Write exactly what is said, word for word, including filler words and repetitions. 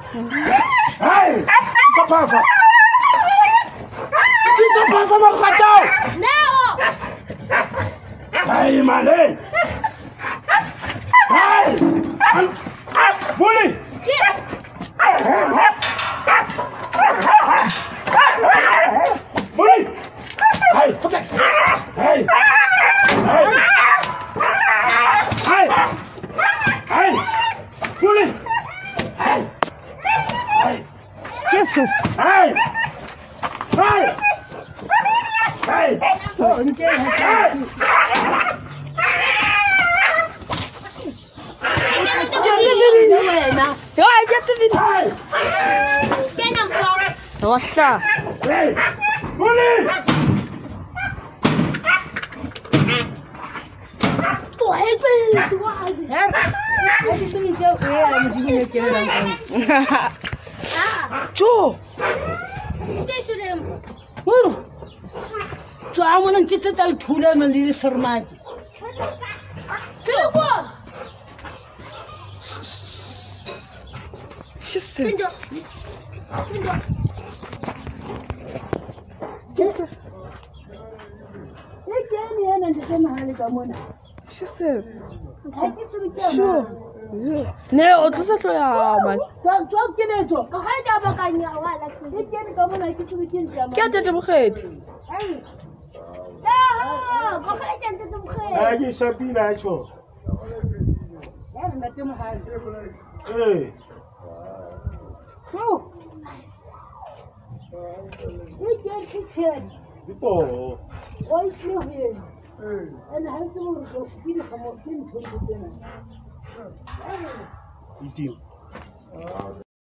Hey! Sapafa! Sapafa makatao! No! Hey, Malay! Hey! Bully! Bully! Hey, forget! Hey! Hey! Hey! Hey! Bully! Hey! Hey! Jesus! Hey! Hey! Hey! Oh, okay. Hey! Yo, I get the video. Hey! What's up? Hey! Bully! Oh, help me! Joe! Woo! So I want to get that to them and leave for my. She says, she says, sure. No, this is a man. Get it, head. Lagi Sabina cho. Hey. Pitbull. Eating.